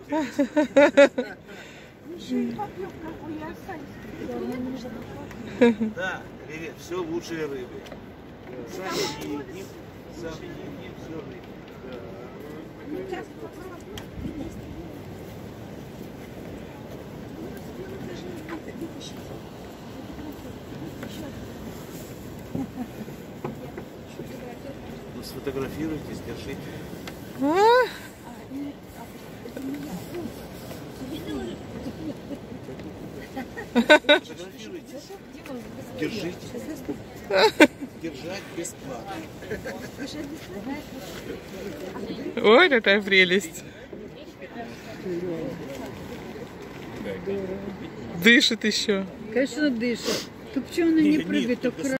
Да, привет, все лучшие рыбы. Сами не едим, все рыбы. Ну, сфотографируйтесь, держите. Фотографируйтесь. Держите. Держать бесплатно. Ой, какая прелесть. Дышит еще. Конечно, дышит. Тут почему она не прыгает,